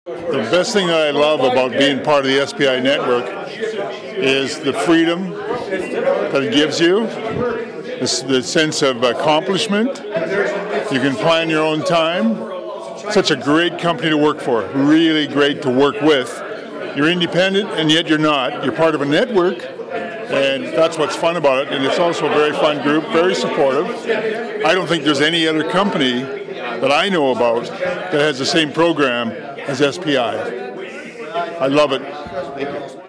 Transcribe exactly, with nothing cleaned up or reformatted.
The best thing that I love about being part of the S P I network is the freedom that it gives you, the, the sense of accomplishment. You can plan your own time. Such a great company to work for, really great to work with. You're independent and yet you're not. You're part of a network, and that's what's fun about it. And it's also a very fun group, very supportive. I don't think there's any other company that I know about that has the same program as S P I. I love it.